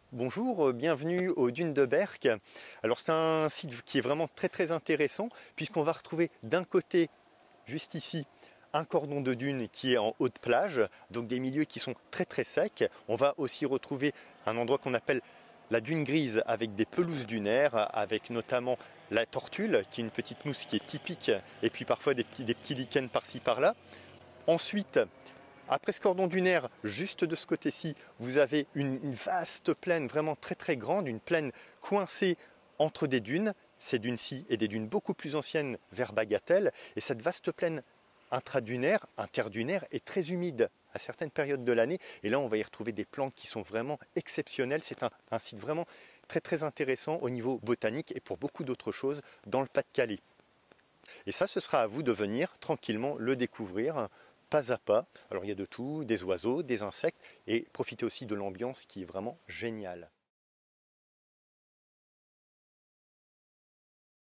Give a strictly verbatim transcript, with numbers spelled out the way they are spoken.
Bonjour, euh, bienvenue aux dunes de Berck. Alors c'est un site qui est vraiment très très intéressant puisqu'on va retrouver d'un côté, juste ici, un cordon de dunes qui est en haute plage, donc des milieux qui sont très très secs. On va aussi retrouver un endroit qu'on appelle la dune grise avec des pelouses dunaires, avec notamment la tortule qui est une petite mousse qui est typique et puis parfois des petits, des petits lichens par-ci par-là. Ensuite, après ce cordon dunaire, juste de ce côté-ci, vous avez une, une vaste plaine vraiment très très grande, une plaine coincée entre des dunes, ces dunes-ci et des dunes beaucoup plus anciennes vers Bagatelle. Et cette vaste plaine intradunaire, interdunaire est très humide à certaines périodes de l'année. Et là, on va y retrouver des plantes qui sont vraiment exceptionnelles. C'est un, un site vraiment très très intéressant au niveau botanique et pour beaucoup d'autres choses dans le Pas-de-Calais. Et ça, ce sera à vous de venir tranquillement le découvrir pas à pas. Alors il y a de tout, des oiseaux, des insectes et profitez aussi de l'ambiance qui est vraiment géniale.